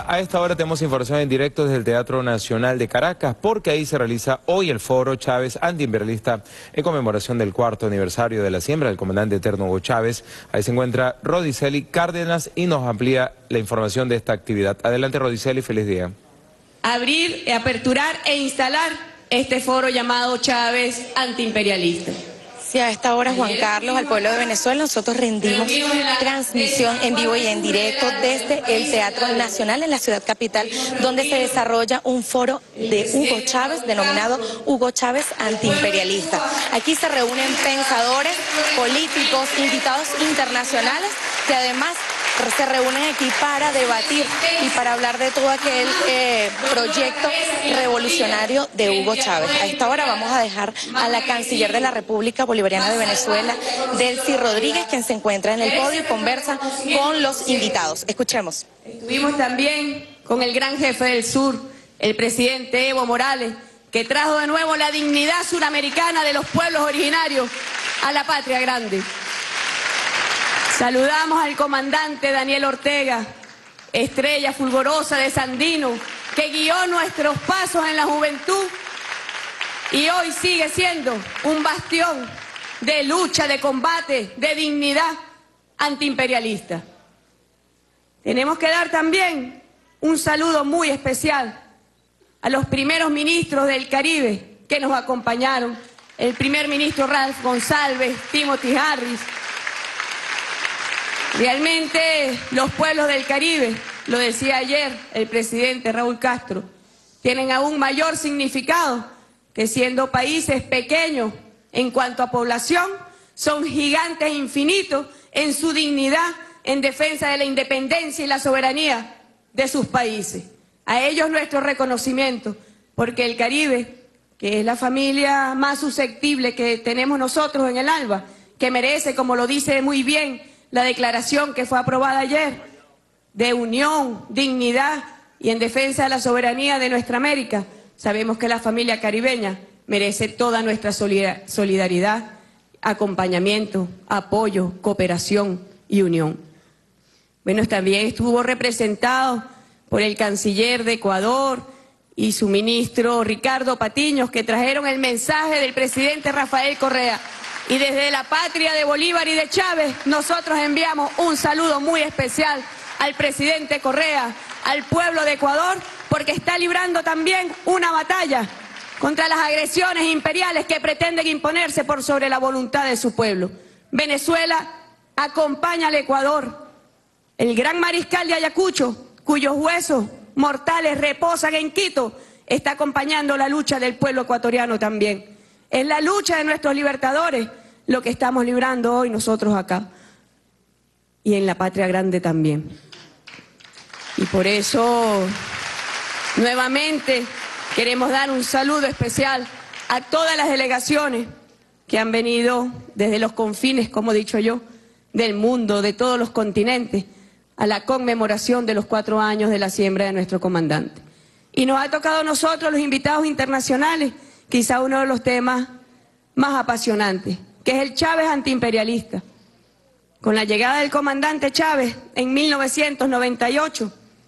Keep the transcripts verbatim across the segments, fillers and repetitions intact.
A esta hora tenemos información en directo desde el Teatro Nacional de Caracas, porque ahí se realiza hoy el foro Chávez antiimperialista en conmemoración del cuarto aniversario de la siembra del comandante eterno Hugo Chávez. Ahí se encuentra Rodiceli Cárdenas y nos amplía la información de esta actividad. Adelante, Rodiceli, feliz día. Abrir, aperturar e instalar este foro llamado Chávez antiimperialista. Sí, a esta hora, Juan Carlos, al pueblo de Venezuela, nosotros rendimos transmisión en vivo y en directo desde el Teatro Nacional en la ciudad capital, donde se desarrolla un foro de Hugo Chávez, denominado Hugo Chávez antiimperialista. Aquí se reúnen pensadores, políticos, invitados internacionales, que además se reúnen aquí para debatir y para hablar de todo aquel eh, proyecto revolucionario de Hugo Chávez. A esta hora vamos a dejar a la canciller de la República Bolivariana de Venezuela, Delcy Rodríguez, quien se encuentra en el podio y conversa con los invitados. Escuchemos. Estuvimos también con el gran jefe del sur, el presidente Evo Morales, que trajo de nuevo la dignidad suramericana de los pueblos originarios a la patria grande. Saludamos al comandante Daniel Ortega, estrella fulgorosa de Sandino, que guió nuestros pasos en la juventud y hoy sigue siendo un bastión de lucha, de combate, de dignidad antiimperialista. Tenemos que dar también un saludo muy especial a los primeros ministros del Caribe que nos acompañaron, el primer ministro Ralph Gonsalves, Timothy Harris. Realmente los pueblos del Caribe, lo decía ayer el presidente Raúl Castro, tienen aún mayor significado que siendo países pequeños en cuanto a población, son gigantes infinitos en su dignidad en defensa de la independencia y la soberanía de sus países. A ellos nuestro reconocimiento, porque el Caribe, que es la familia más susceptible que tenemos nosotros en el ALBA, que merece, como lo dice muy bien la declaración que fue aprobada ayer, de unión, dignidad y en defensa de la soberanía de nuestra América, sabemos que la familia caribeña merece toda nuestra solidaridad, acompañamiento, apoyo, cooperación y unión. Bueno, también estuvo representado por el canciller de Ecuador y su ministro Ricardo Patiños, que trajeron el mensaje del presidente Rafael Correa. Y desde la patria de Bolívar y de Chávez, nosotros enviamos un saludo muy especial al presidente Correa, al pueblo de Ecuador, porque está librando también una batalla contra las agresiones imperiales que pretenden imponerse por sobre la voluntad de su pueblo. Venezuela acompaña al Ecuador. El gran mariscal de Ayacucho, cuyos huesos mortales reposan en Quito, está acompañando la lucha del pueblo ecuatoriano también. Es la lucha de nuestros libertadores lo que estamos librando hoy nosotros acá. Y en la patria grande también. Y por eso, nuevamente, queremos dar un saludo especial a todas las delegaciones que han venido desde los confines, como he dicho yo, del mundo, de todos los continentes, a la conmemoración de los cuatro años de la siembra de nuestro comandante. Y nos ha tocado a nosotros, los invitados internacionales, quizá uno de los temas más apasionantes, que es el Chávez antiimperialista. Con la llegada del comandante Chávez en mil novecientos noventa y ocho,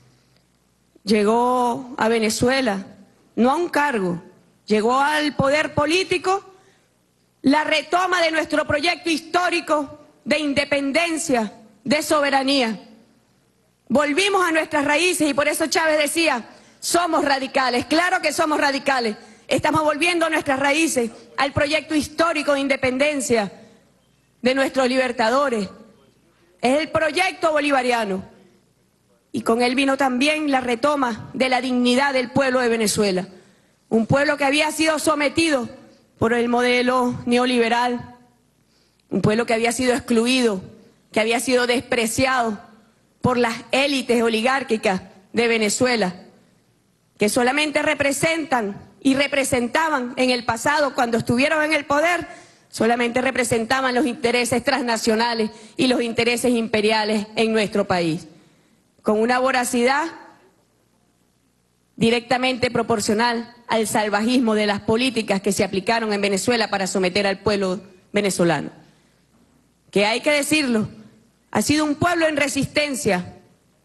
llegó a Venezuela, no a un cargo, llegó al poder político, la retoma de nuestro proyecto histórico de independencia, de soberanía. Volvimos a nuestras raíces y por eso Chávez decía, somos radicales, claro que somos radicales. Estamos volviendo a nuestras raíces, al proyecto histórico de independencia de nuestros libertadores. Es el proyecto bolivariano. Y con él vino también la retoma de la dignidad del pueblo de Venezuela. Un pueblo que había sido sometido por el modelo neoliberal. Un pueblo que había sido excluido, que había sido despreciado por las élites oligárquicas de Venezuela, que solamente representan y representaban en el pasado, cuando estuvieron en el poder, solamente representaban los intereses transnacionales y los intereses imperiales en nuestro país, con una voracidad directamente proporcional al salvajismo de las políticas que se aplicaron en Venezuela para someter al pueblo venezolano. Que hay que decirlo, ha sido un pueblo en resistencia.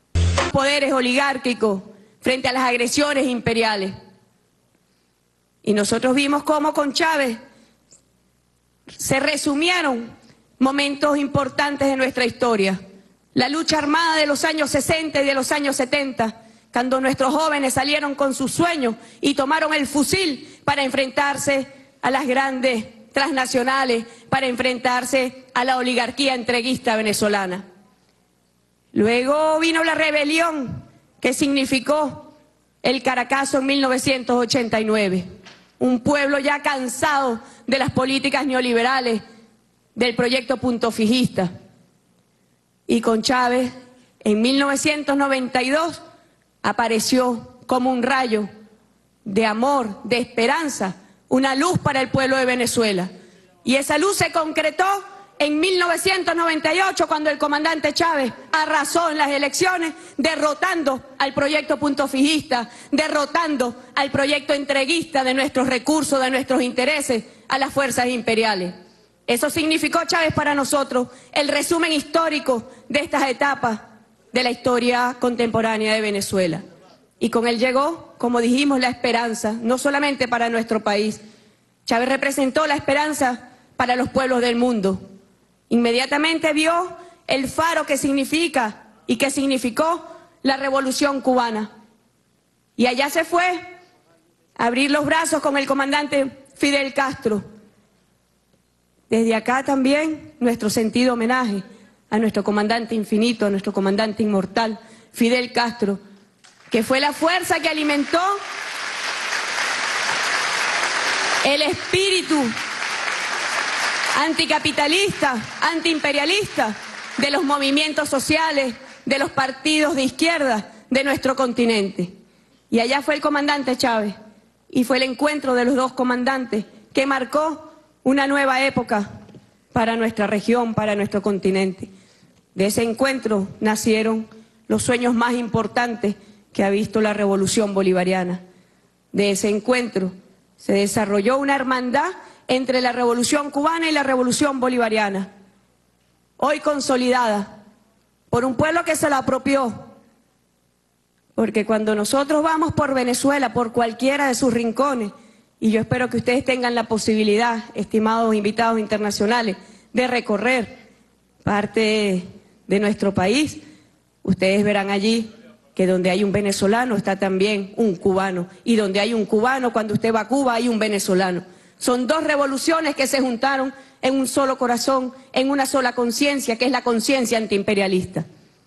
poderes oligárquicos frente a las agresiones imperiales. Y nosotros vimos cómo con Chávez se resumieron momentos importantes de nuestra historia. La lucha armada de los años sesenta y de los años setenta, cuando nuestros jóvenes salieron con sus sueños y tomaron el fusil para enfrentarse a las grandes transnacionales, para enfrentarse a la oligarquía entreguista venezolana. Luego vino la rebelión que significó el Caracazo en mil novecientos ochenta y nueve. Un pueblo ya cansado de las políticas neoliberales, del proyecto punto fijista. Y con Chávez, en mil novecientos noventa y dos, apareció como un rayo de amor, de esperanza, una luz para el pueblo de Venezuela. Y esa luz se concretó en mil novecientos noventa y ocho, cuando el comandante Chávez arrasó en las elecciones, derrotando al proyecto punto fijista, derrotando al proyecto entreguista de nuestros recursos, de nuestros intereses, a las fuerzas imperiales. Eso significó, Chávez, para nosotros el resumen histórico de estas etapas de la historia contemporánea de Venezuela. Y con él llegó, como dijimos, la esperanza, no solamente para nuestro país. Chávez representó la esperanza para los pueblos del mundo. Inmediatamente vio el faro que significa y que significó la Revolución Cubana. Y allá se fue a abrir los brazos con el comandante Fidel Castro. Desde acá también nuestro sentido homenaje a nuestro comandante infinito, a nuestro comandante inmortal, Fidel Castro, que fue la fuerza que alimentó el espíritu anticapitalista, antiimperialista de los movimientos sociales, de los partidos de izquierda de nuestro continente. Y allá fue el comandante Chávez, y fue el encuentro de los dos comandantes que marcó una nueva época para nuestra región, para nuestro continente. De ese encuentro nacieron los sueños más importantes que ha visto la revolución bolivariana. De ese encuentro se desarrolló una hermandad entre la revolución cubana y la revolución bolivariana, hoy consolidada por un pueblo que se la apropió. Porque cuando nosotros vamos por Venezuela, por cualquiera de sus rincones, y yo espero que ustedes tengan la posibilidad, estimados invitados internacionales, de recorrer parte de nuestro país, ustedes verán allí que donde hay un venezolano está también un cubano, y donde hay un cubano, cuando usted va a Cuba, hay un venezolano. Son dos revoluciones que se juntaron en un solo corazón, en una sola conciencia, que es la conciencia antiimperialista.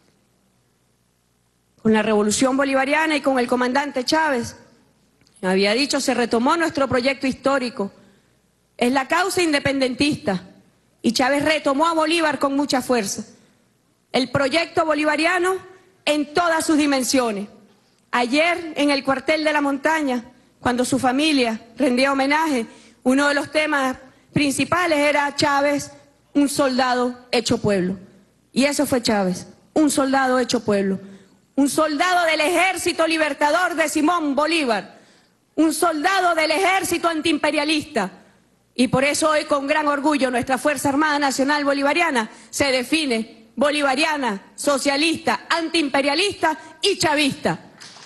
Con la revolución bolivariana y con el comandante Chávez, había dicho, se retomó nuestro proyecto histórico. Es la causa independentista. Y Chávez retomó a Bolívar con mucha fuerza. El proyecto bolivariano en todas sus dimensiones. Ayer, en el cuartel de la montaña, cuando su familia rendía homenaje, uno de los temas principales era Chávez, un soldado hecho pueblo. Y eso fue Chávez, un soldado hecho pueblo. Un soldado del ejército libertador de Simón Bolívar. Un soldado del ejército antiimperialista. Y por eso hoy, con gran orgullo, nuestra Fuerza Armada Nacional Bolivariana se define bolivariana, socialista, antiimperialista y chavista.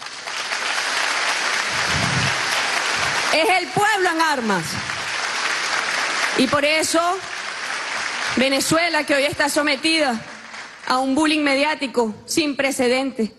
Es el pueblo en armas. Y por eso Venezuela, que hoy está sometida a un bullying mediático sin precedentes,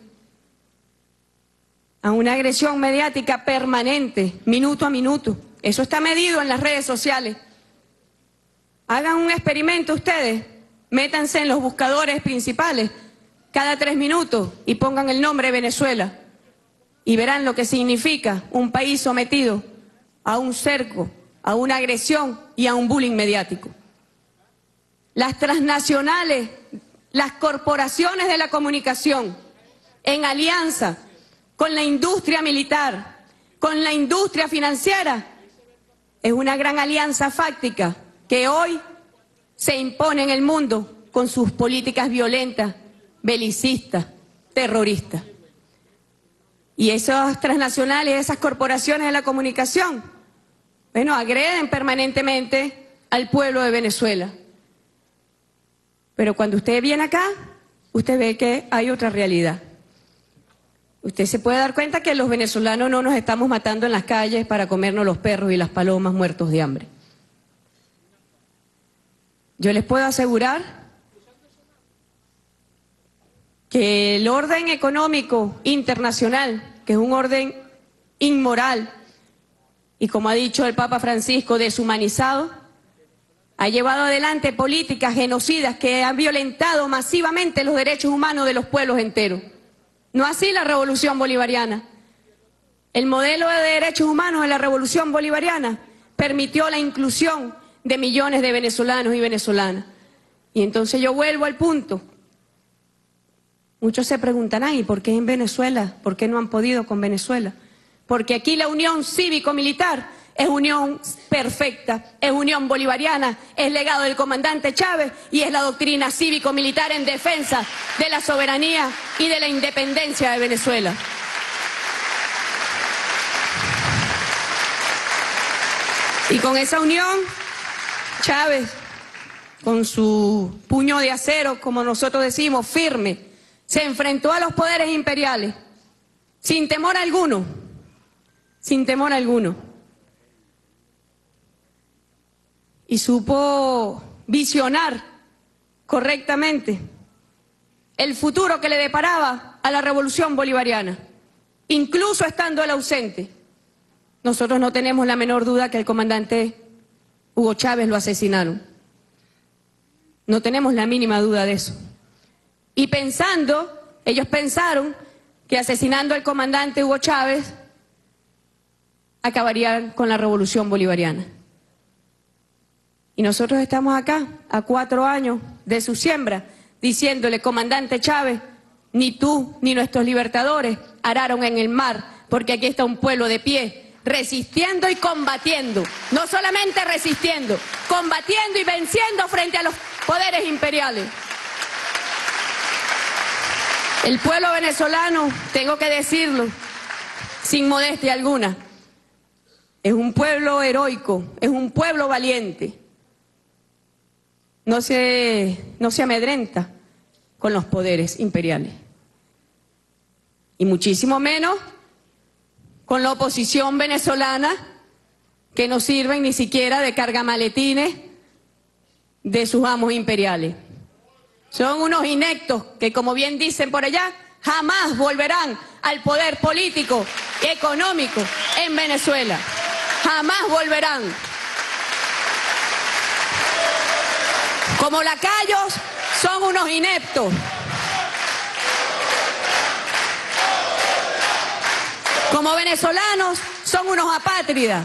a una agresión mediática permanente, minuto a minuto. Eso está medido en las redes sociales. Hagan un experimento ustedes, métanse en los buscadores principales cada tres minutos y pongan el nombre Venezuela y verán lo que significa un país sometido a un cerco, a una agresión y a un bullying mediático. Las transnacionales, las corporaciones de la comunicación, en alianza con la industria militar, con la industria financiera, es una gran alianza fáctica que hoy se impone en el mundo con sus políticas violentas, belicistas, terroristas. Y esas transnacionales, esas corporaciones de la comunicación, bueno, agreden permanentemente al pueblo de Venezuela. Pero cuando usted viene acá, usted ve que hay otra realidad. Usted se puede dar cuenta que los venezolanos no nos estamos matando en las calles para comernos los perros y las palomas muertos de hambre. Yo les puedo asegurar que el orden económico internacional, que es un orden inmoral y, como ha dicho el Papa Francisco, deshumanizado, ha llevado adelante políticas genocidas que han violentado masivamente los derechos humanos de los pueblos enteros. No así la revolución bolivariana. El modelo de derechos humanos de la revolución bolivariana permitió la inclusión de millones de venezolanos y venezolanas. Y entonces yo vuelvo al punto. Muchos se preguntarán, ¿y por qué en Venezuela? ¿Por qué no han podido con Venezuela? Porque aquí la unión cívico-militar es unión perfecta, es unión bolivariana, es legado del comandante Chávez y es la doctrina cívico-militar en defensa de la soberanía y de la independencia de Venezuela. Y con esa unión, Chávez, con su puño de acero, como nosotros decimos, firme, se enfrentó a los poderes imperiales, sin temor alguno, sin temor alguno. Y supo visionar correctamente el futuro que le deparaba a la revolución bolivariana, incluso estando él ausente. Nosotros no tenemos la menor duda que el comandante Hugo Chávez lo asesinaron. No tenemos la mínima duda de eso. Y pensando, ellos pensaron que asesinando al comandante Hugo Chávez acabarían con la revolución bolivariana. Y nosotros estamos acá, a cuatro años de su siembra, diciéndole, comandante Chávez, ni tú ni nuestros libertadores araron en el mar, porque aquí está un pueblo de pie, resistiendo y combatiendo. No solamente resistiendo, combatiendo y venciendo frente a los poderes imperiales. El pueblo venezolano, tengo que decirlo, sin modestia alguna, es un pueblo heroico, es un pueblo valiente. No se, no se amedrenta con los poderes imperiales. Y muchísimo menos con la oposición venezolana, que no sirven ni siquiera de cargamaletines de sus amos imperiales. Son unos ineptos que, como bien dicen por allá, jamás volverán al poder político y económico en Venezuela. Jamás volverán. Como lacayos, son unos ineptos. Como venezolanos, son unos apátridas.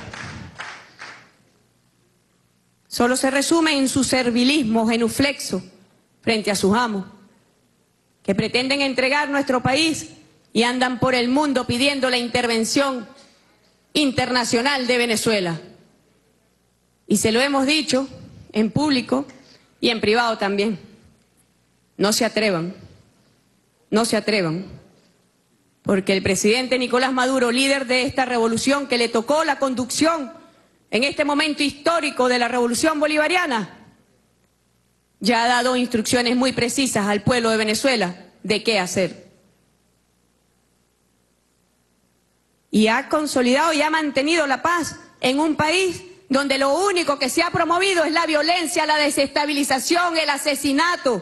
Solo se resume en su servilismo genuflexo frente a sus amos, que pretenden entregar nuestro país y andan por el mundo pidiendo la intervención internacional de Venezuela. Y se lo hemos dicho en público y en privado también. No se atrevan, no se atrevan, porque el presidente Nicolás Maduro, líder de esta revolución que le tocó la conducción en este momento histórico de la revolución bolivariana, ya ha dado instrucciones muy precisas al pueblo de Venezuela de qué hacer. Y ha consolidado y ha mantenido la paz en un país donde lo único que se ha promovido es la violencia, la desestabilización, el asesinato.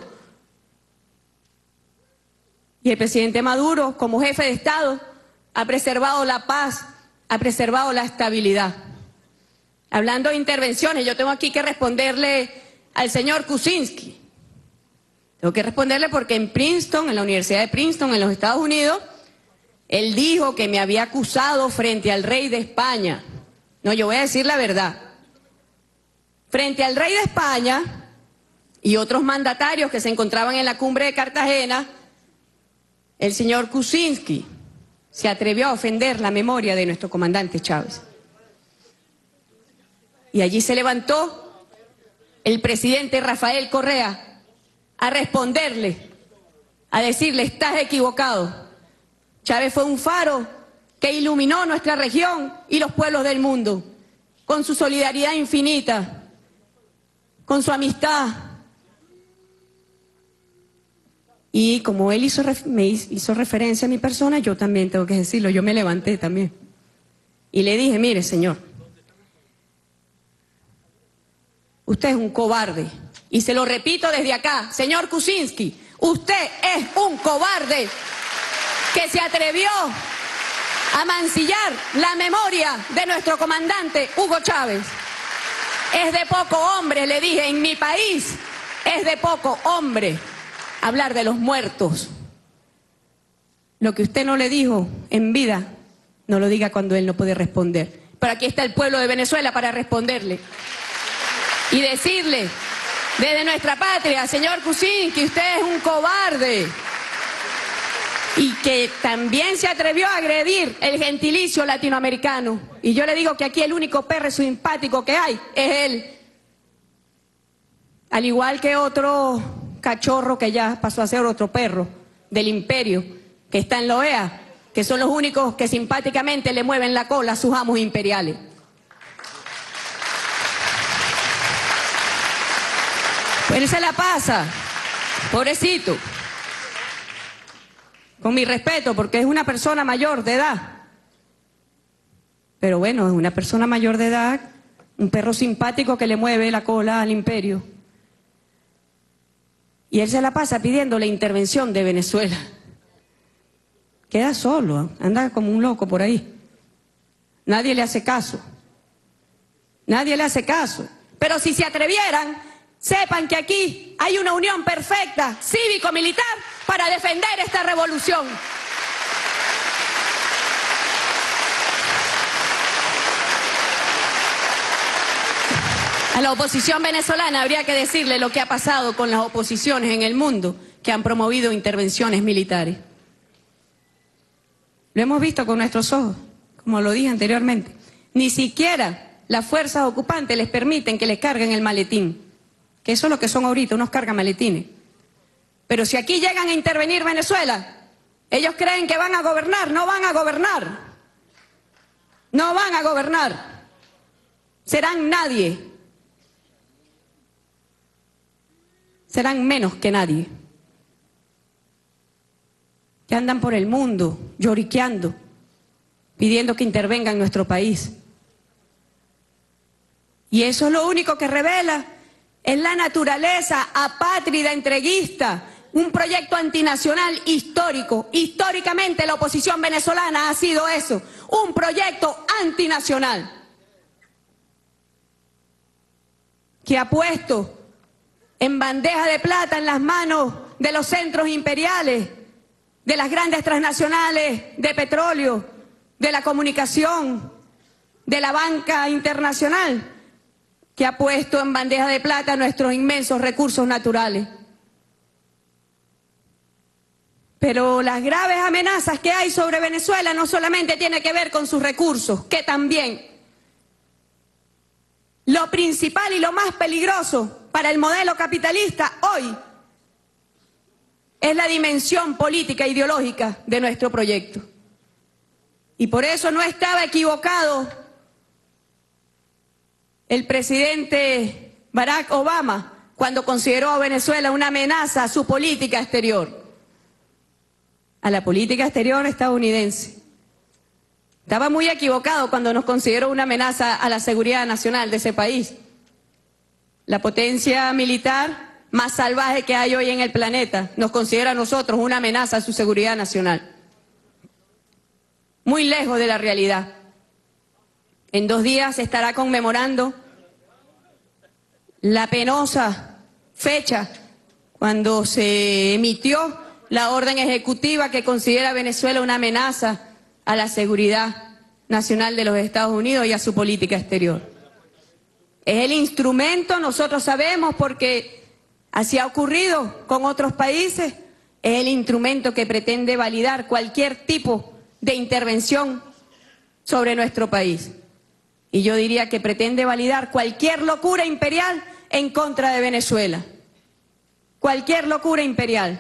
Y el presidente Maduro, como jefe de Estado, ha preservado la paz, ha preservado la estabilidad. Hablando de intervenciones, yo tengo aquí que responderle al señor Kuczynski. Tengo que responderle porque en Princeton, en la Universidad de Princeton, en los Estados Unidos, él dijo que me había acusado frente al rey de España. No, yo voy a decir la verdad. Frente al rey de España y otros mandatarios que se encontraban en la cumbre de Cartagena, el señor Kuczynski se atrevió a ofender la memoria de nuestro comandante Chávez. Y allí se levantó el presidente Rafael Correa a responderle, a decirle, estás equivocado. Chávez fue un faro que iluminó nuestra región y los pueblos del mundo, con su solidaridad infinita, con su amistad, Y como él hizo, me hizo referencia a mi persona, yo también tengo que decirlo, yo me levanté también. Y le dije, mire, señor, usted es un cobarde. Y se lo repito desde acá, señor Kuczynski, usted es un cobarde que se atrevió a mancillar la memoria de nuestro comandante Hugo Chávez. Es de poco hombre, le dije, en mi país es de poco hombre hablar de los muertos. Lo que usted no le dijo en vida, no lo diga cuando él no puede responder. Pero aquí está el pueblo de Venezuela para responderle. Y decirle, desde nuestra patria, señor Kuczynski, usted es un cobarde. Y que también se atrevió a agredir el gentilicio latinoamericano. Y yo le digo que aquí el único perro simpático que hay es él. Al igual que otro cachorro que ya pasó a ser otro perro del imperio, que está en la O E A, que son los únicos que simpáticamente le mueven la cola a sus amos imperiales. Pues él se la pasa, pobrecito. Con mi respeto, porque es una persona mayor de edad. Pero bueno, es una persona mayor de edad, un perro simpático que le mueve la cola al imperio. Y él se la pasa pidiendo la intervención de Venezuela. Queda solo, anda como un loco por ahí. Nadie le hace caso. Nadie le hace caso. Pero si se atrevieran, sepan que aquí hay una unión perfecta, cívico-militar, para defender esta revolución. A la oposición venezolana habría que decirle lo que ha pasado con las oposiciones en el mundo que han promovido intervenciones militares. Lo hemos visto con nuestros ojos, como lo dije anteriormente. Ni siquiera las fuerzas ocupantes les permiten que les carguen el maletín, que eso es lo que son ahorita, unos cargamaletines. Pero si aquí llegan a intervenir Venezuela, ellos creen que van a gobernar, no van a gobernar. No van a gobernar. Serán nadie. Serán menos que nadie. Que andan por el mundo lloriqueando, pidiendo que intervenga en nuestro país. Y eso es lo único que revela, es la naturaleza apátrida, entreguista, un proyecto antinacional histórico. Históricamente la oposición venezolana ha sido eso, un proyecto antinacional, que ha puesto en bandeja de plata en las manos de los centros imperiales, de las grandes transnacionales de petróleo, de la comunicación, de la banca internacional, que ha puesto en bandeja de plata nuestros inmensos recursos naturales. Pero las graves amenazas que hay sobre Venezuela no solamente tienen que ver con sus recursos, que también. Lo principal y lo más peligroso para el modelo capitalista hoy es la dimensión política e ideológica de nuestro proyecto. Y por eso no estaba equivocado el presidente Barack Obama cuando consideró a Venezuela una amenaza a su política exterior, a la política exterior estadounidense. Estaba muy equivocado cuando nos consideró una amenaza a la seguridad nacional de ese país. La potencia militar más salvaje que hay hoy en el planeta nos considera a nosotros una amenaza a su seguridad nacional. Muy lejos de la realidad. En dos días se estará conmemorando la penosa fecha cuando se emitió la orden ejecutiva que considera a Venezuela una amenaza a la seguridad nacional de los Estados Unidos y a su política exterior. Es el instrumento, nosotros sabemos, porque así ha ocurrido con otros países, es el instrumento que pretende validar cualquier tipo de intervención sobre nuestro país. Y yo diría que pretende validar cualquier locura imperial en contra de Venezuela. Cualquier locura imperial.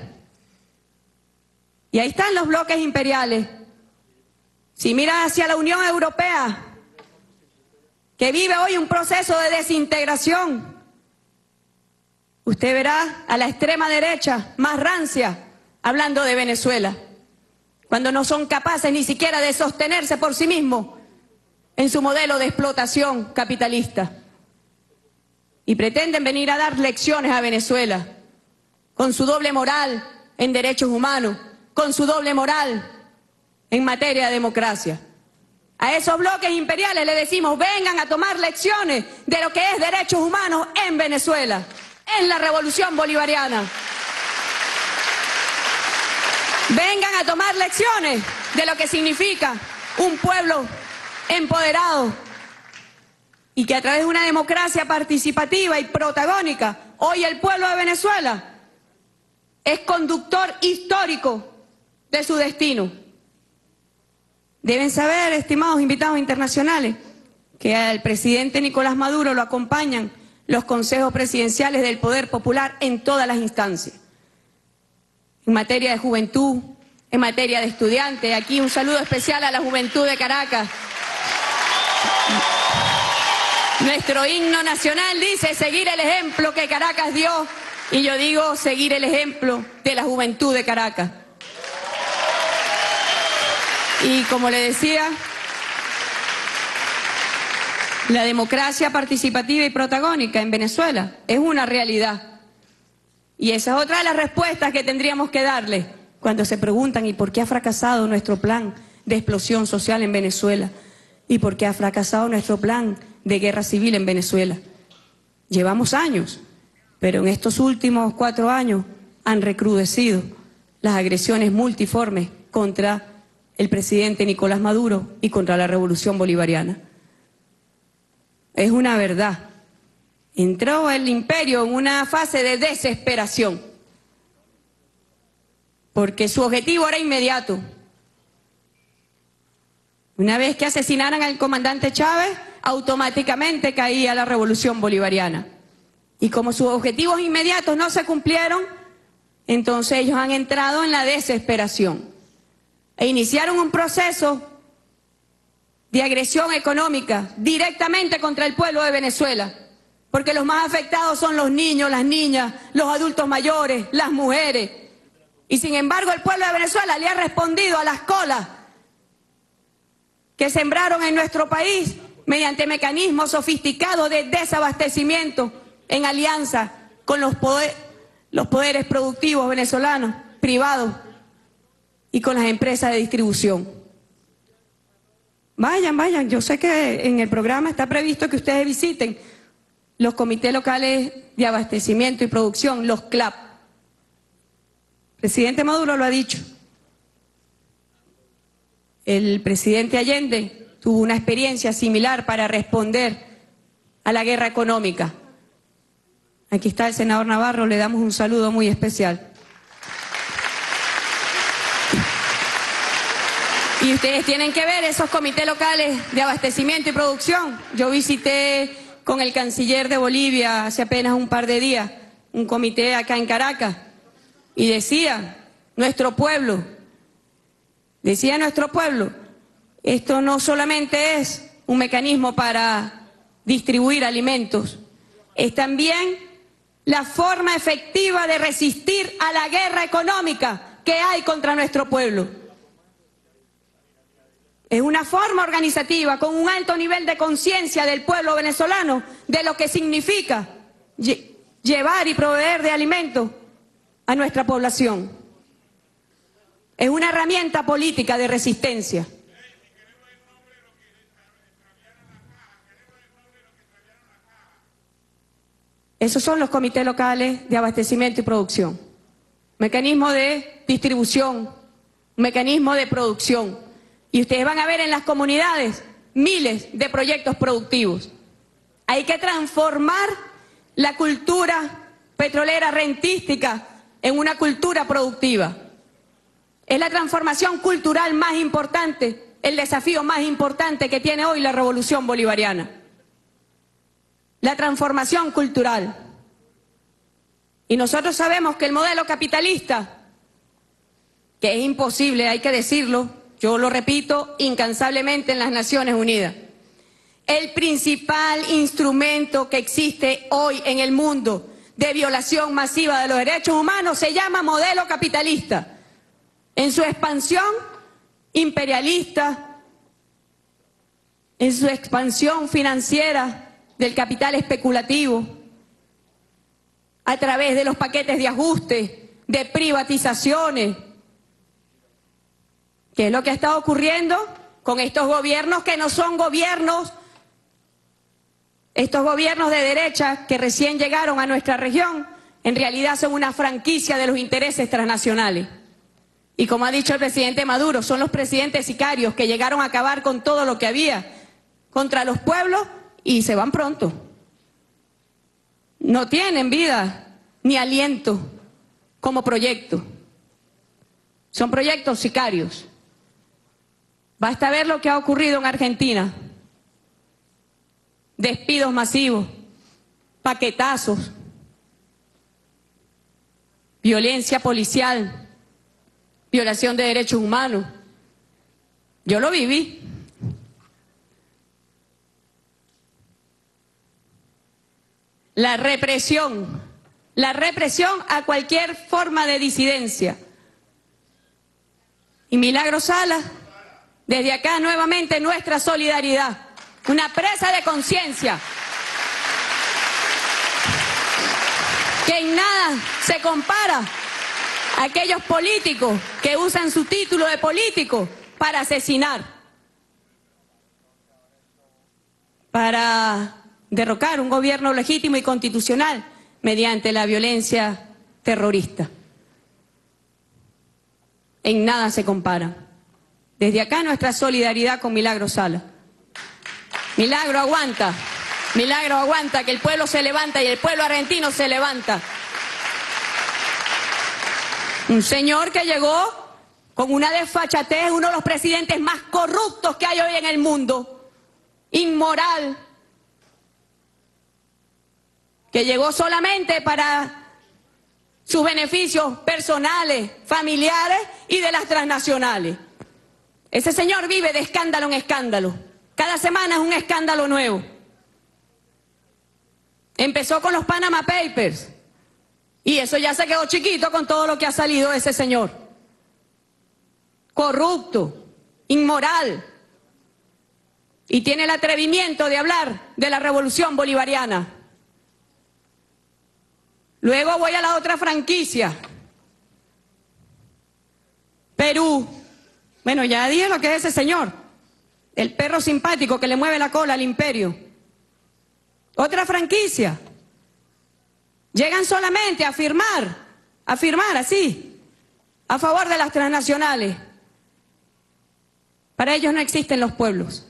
Y ahí están los bloques imperiales. Si mira hacia la Unión Europea, que vive hoy un proceso de desintegración, usted verá a la extrema derecha más rancia hablando de Venezuela, cuando no son capaces ni siquiera de sostenerse por sí mismos en su modelo de explotación capitalista. Y pretenden venir a dar lecciones a Venezuela, con su doble moral en derechos humanos, con su doble moral en materia de democracia. A esos bloques imperiales le decimos, vengan a tomar lecciones de lo que es derechos humanos en Venezuela, en la revolución bolivariana. Vengan a tomar lecciones de lo que significa un pueblo empoderado y que a través de una democracia participativa y protagónica, hoy el pueblo de Venezuela es conductor histórico de su destino. Deben saber, estimados invitados internacionales, que al presidente Nicolás Maduro lo acompañan los consejos presidenciales del Poder Popular en todas las instancias. En materia de juventud, en materia de estudiantes, aquí un saludo especial a la juventud de Caracas. Nuestro himno nacional dice seguir el ejemplo que Caracas dio, y yo digo seguir el ejemplo de la juventud de Caracas. Y como le decía, la democracia participativa y protagónica en Venezuela es una realidad. Y esa es otra de las respuestas que tendríamos que darle cuando se preguntan ¿y por qué ha fracasado nuestro plan de explosión social en Venezuela? ¿Y por qué ha fracasado nuestro plan de guerra civil en Venezuela? Llevamos años, pero en estos últimos cuatro años han recrudecido las agresiones multiformes contra el presidente Nicolás Maduro y contra la revolución bolivariana. Es una verdad. Entró el imperio en una fase de desesperación, porque su objetivo era inmediato. Una vez que asesinaran al comandante Chávez, automáticamente caía la revolución bolivariana. Y como sus objetivos inmediatos no se cumplieron, entonces ellos han entrado en la desesperación e iniciaron un proceso de agresión económica directamente contra el pueblo de Venezuela, porque los más afectados son los niños, las niñas, los adultos mayores, las mujeres. Y sin embargo el pueblo de Venezuela le ha respondido a las colas que sembraron en nuestro país mediante mecanismos sofisticados de desabastecimiento en alianza con los, poder, los poderes productivos venezolanos, privados, y con las empresas de distribución. Vayan, vayan, yo sé que en el programa está previsto que ustedes visiten los comités locales de abastecimiento y producción, los C L A P. El presidente Maduro lo ha dicho. El presidente Allende tuvo una experiencia similar para responder a la guerra económica. Aquí está el senador Navarro, le damos un saludo muy especial. Y ustedes tienen que ver esos comités locales de abastecimiento y producción. Yo visité con el canciller de Bolivia hace apenas un par de días un comité acá en Caracas y decía, nuestro pueblo, decía nuestro pueblo, esto no solamente es un mecanismo para distribuir alimentos, es también la forma efectiva de resistir a la guerra económica que hay contra nuestro pueblo. Es una forma organizativa con un alto nivel de conciencia del pueblo venezolano de lo que significa lle- llevar y proveer de alimentos a nuestra población. Es una herramienta política de resistencia. Esos son los comités locales de abastecimiento y producción. Mecanismo de distribución, mecanismo de producción. Y ustedes van a ver en las comunidades miles de proyectos productivos. Hay que transformar la cultura petrolera rentística en una cultura productiva. Es la transformación cultural más importante, el desafío más importante que tiene hoy la revolución bolivariana. La transformación cultural. Y nosotros sabemos que el modelo capitalista, que es imposible, hay que decirlo, yo lo repito incansablemente en las Naciones Unidas, el principal instrumento que existe hoy en el mundo de violación masiva de los derechos humanos se llama modelo capitalista. en su expansión imperialista, en su expansión financiera del capital especulativo, a través de los paquetes de ajuste, de privatizaciones, que es lo que ha estado ocurriendo con estos gobiernos que no son gobiernos, estos gobiernos de derecha que recién llegaron a nuestra región, en realidad son una franquicia de los intereses transnacionales. Y como ha dicho el presidente Maduro, son los presidentes sicarios que llegaron a acabar con todo lo que había contra los pueblos y se van pronto. No tienen vida ni aliento como proyecto. Son proyectos sicarios. Basta ver lo que ha ocurrido en Argentina. Despidos masivos, paquetazos, violencia policial, violación de derechos humanos. Yo lo viví. La represión, la represión a cualquier forma de disidencia. Y Milagro Sala, desde acá nuevamente nuestra solidaridad, una presa de conciencia que en nada se compara a aquellos políticos que usan su título de político para asesinar, para derrocar un gobierno legítimo y constitucional mediante la violencia terrorista. En nada se compara. Desde acá nuestra solidaridad con Milagro Sala. Milagro aguanta, Milagro aguanta, que el pueblo se levanta y el pueblo argentino se levanta. Un señor que llegó con una desfachatez, uno de los presidentes más corruptos que hay hoy en el mundo, inmoral, que llegó solamente para sus beneficios personales, familiares y de las transnacionales. Ese señor vive de escándalo en escándalo. Cada semana es un escándalo nuevo. Empezó con los Panama Papers y eso ya se quedó chiquito con todo lo que ha salido de ese señor. Corrupto, inmoral, y tiene el atrevimiento de hablar de la revolución bolivariana. Luego voy a la otra franquicia. Perú. Bueno, ya dije lo que es ese señor. El perro simpático que le mueve la cola al imperio. Otra franquicia. Llegan solamente a firmar, a firmar así, a favor de las transnacionales. Para ellos no existen los pueblos.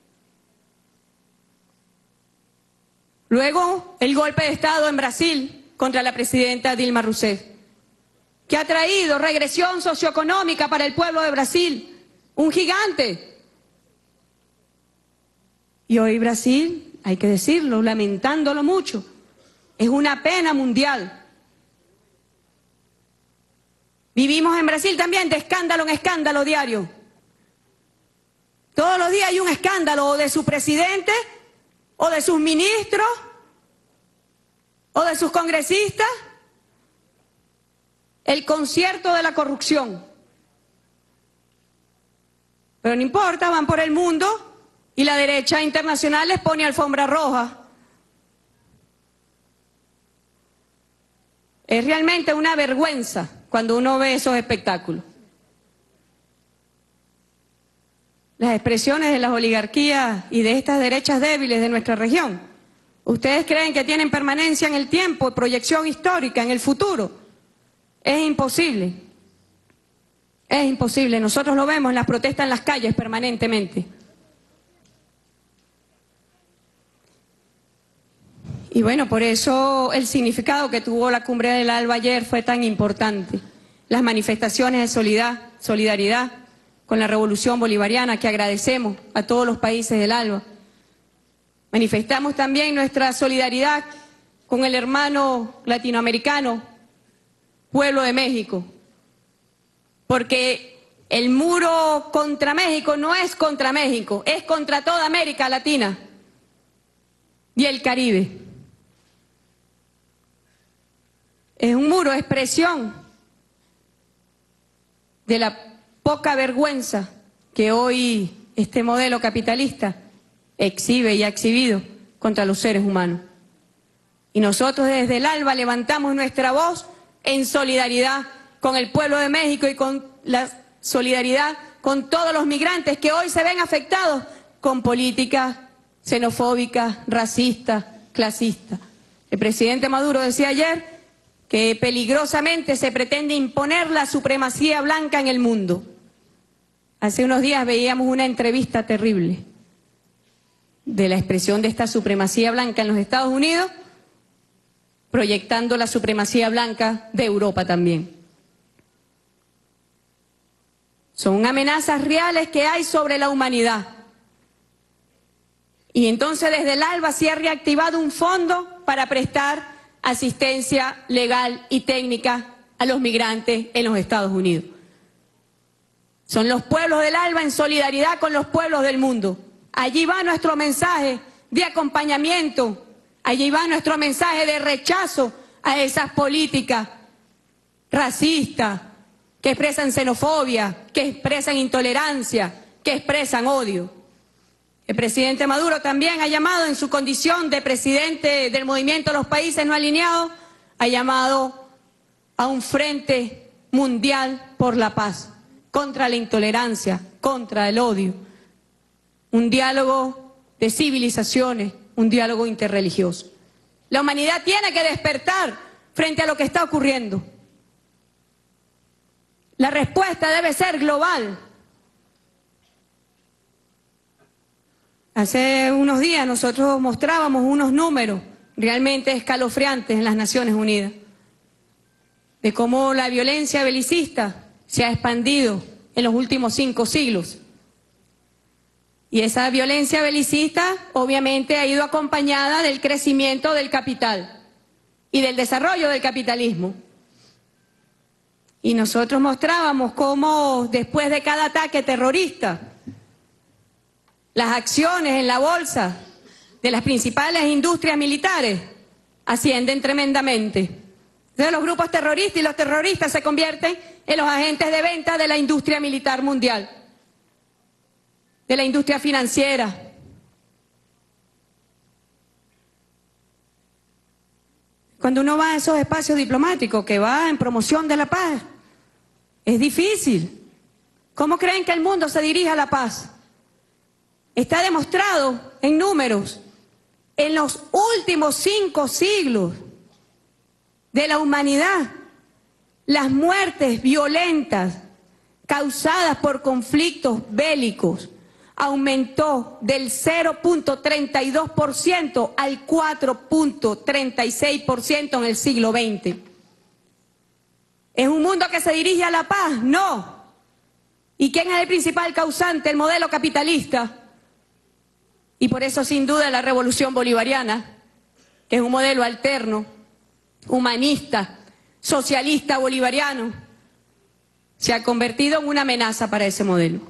Luego, el golpe de Estado en Brasil contra la presidenta Dilma Rousseff, que ha traído regresión socioeconómica para el pueblo de Brasil, un gigante. Y hoy Brasil, hay que decirlo, lamentándolo mucho, es una pena mundial. Vivimos en Brasil también de escándalo en escándalo diario. Todos los días hay un escándalo o de su presidente, o de sus ministros, o de sus congresistas. El concierto de la corrupción. Pero no importa, van por el mundo y la derecha internacional les pone alfombra roja. Es realmente una vergüenza cuando uno ve esos espectáculos. Las expresiones de las oligarquías y de estas derechas débiles de nuestra región. ¿Ustedes creen que tienen permanencia en el tiempo, proyección histórica en el futuro? Es imposible. Es imposible. Nosotros lo vemos en las protestas en las calles permanentemente. Y bueno, por eso el significado que tuvo la Cumbre del Alba ayer fue tan importante. Las manifestaciones de solidaridad, solidaridad con la Revolución Bolivariana, que agradecemos a todos los países del Alba. Manifestamos también nuestra solidaridad con el hermano latinoamericano, pueblo de México, porque el muro contra México no es contra México, es contra toda América Latina y el Caribe. Es un muro, expresión de la poca vergüenza que hoy este modelo capitalista exhibe y ha exhibido contra los seres humanos. Y nosotros desde el ALBA levantamos nuestra voz en solidaridad con el pueblo de México y con la solidaridad con todos los migrantes que hoy se ven afectados con políticas xenofóbicas, racistas, clasistas. El presidente Maduro decía ayer que peligrosamente se pretende imponer la supremacía blanca en el mundo. Hace unos días veíamos una entrevista terrible de la expresión de esta supremacía blanca en los Estados Unidos, proyectando la supremacía blanca de Europa también. Son amenazas reales que hay sobre la humanidad. Y entonces desde el ALBA se ha reactivado un fondo para prestar asistencia legal y técnica a los migrantes en los Estados Unidos. Son los pueblos del ALBA en solidaridad con los pueblos del mundo. Allí va nuestro mensaje de acompañamiento, allí va nuestro mensaje de rechazo a esas políticas racistas que expresan xenofobia, que expresan intolerancia, que expresan odio. El presidente Maduro también ha llamado en su condición de presidente del movimiento de los países no alineados, ha llamado a un frente mundial por la paz, contra la intolerancia, contra el odio. Un diálogo de civilizaciones, un diálogo interreligioso. La humanidad tiene que despertar frente a lo que está ocurriendo. La respuesta debe ser global. Hace unos días nosotros mostrábamos unos números realmente escalofriantes en las Naciones Unidas, de cómo la violencia belicista se ha expandido en los últimos cinco siglos. Y esa violencia belicista obviamente ha ido acompañada del crecimiento del capital y del desarrollo del capitalismo. Y nosotros mostrábamos cómo después de cada ataque terrorista, las acciones en la bolsa de las principales industrias militares ascienden tremendamente. Entonces los grupos terroristas y los terroristas se convierten en los agentes de venta de la industria militar mundial, de la industria financiera. Cuando uno va a esos espacios diplomáticos, que va en promoción de la paz, es difícil. ¿Cómo creen que el mundo se dirige a la paz? Está demostrado en números. En los últimos cinco siglos de la humanidad, las muertes violentas causadas por conflictos bélicos aumentó del cero punto treinta y dos por ciento al cuatro punto treinta y seis por ciento en el siglo veinte. ¿Es un mundo que se dirige a la paz? No. ¿Y quién es el principal causante? El modelo capitalista. Y por eso, sin duda, la revolución bolivariana, que es un modelo alterno, humanista, socialista bolivariano, se ha convertido en una amenaza para ese modelo.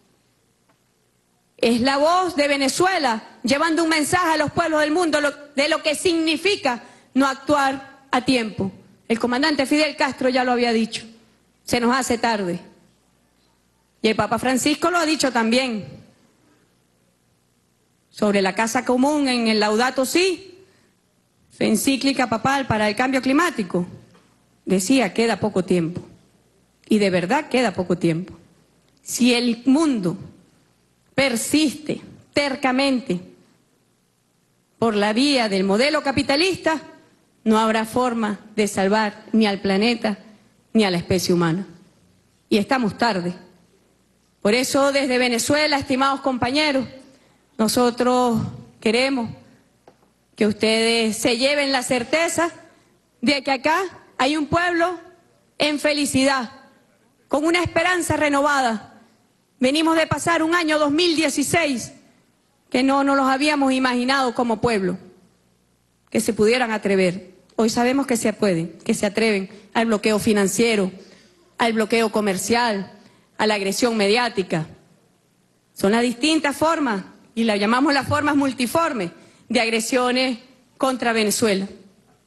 Es la voz de Venezuela llevando un mensaje a los pueblos del mundo de lo que significa no actuar a tiempo. El comandante Fidel Castro ya lo había dicho, se nos hace tarde. Y el Papa Francisco lo ha dicho también. Sobre la casa común en el Laudato Si, su encíclica papal para el cambio climático, decía, queda poco tiempo. Y de verdad queda poco tiempo. Si el mundo persiste tercamente por la vía del modelo capitalista, no habrá forma de salvar ni al planeta ni a la especie humana. Y estamos tarde. Por eso, desde Venezuela, estimados compañeros, nosotros queremos que ustedes se lleven la certeza de que acá hay un pueblo en felicidad, con una esperanza renovada. Venimos de pasar un año dos mil dieciséis que no nos los habíamos imaginado como pueblo, que se pudieran atrever. Hoy sabemos que se pueden, que se atreven al bloqueo financiero, al bloqueo comercial, a la agresión mediática. Son las distintas formas, y las llamamos las formas multiformes, de agresiones contra Venezuela.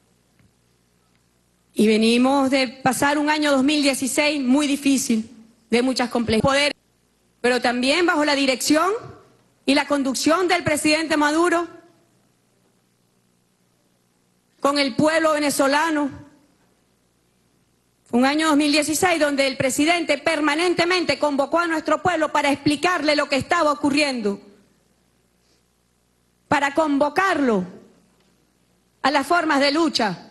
Y venimos de pasar un año dos mil dieciséis muy difícil, de de muchas complejidades, pero también bajo la dirección y la conducción del presidente Maduro, con el pueblo venezolano. Un año dos mil dieciséis donde el presidente permanentemente convocó a nuestro pueblo para explicarle lo que estaba ocurriendo, para convocarlo a las formas de lucha.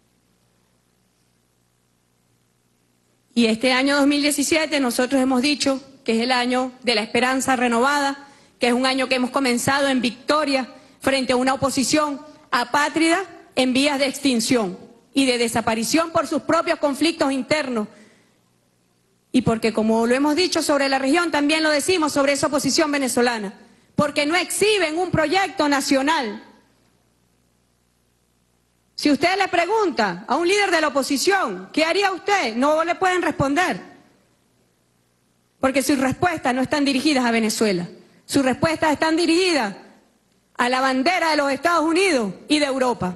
Y este año dos mil diecisiete nosotros hemos dicho que es el año de la esperanza renovada, que es un año que hemos comenzado en victoria frente a una oposición apátrida en vías de extinción y de desaparición por sus propios conflictos internos. Y porque, como lo hemos dicho sobre la región, también lo decimos sobre esa oposición venezolana, porque no exhiben un proyecto nacional. Si usted le pregunta a un líder de la oposición, ¿qué haría usted? No le pueden responder, porque sus respuestas no están dirigidas a Venezuela. Sus respuestas están dirigidas a la bandera de los Estados Unidos y de Europa.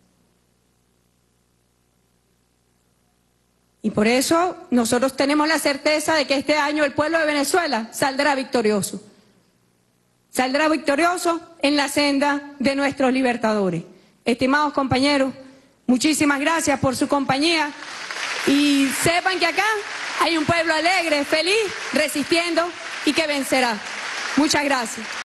Y por eso nosotros tenemos la certeza de que este año el pueblo de Venezuela saldrá victorioso. Saldrá victorioso en la senda de nuestros libertadores. Estimados compañeros, muchísimas gracias por su compañía y sepan que acá hay un pueblo alegre, feliz, resistiendo y que vencerá. Muchas gracias.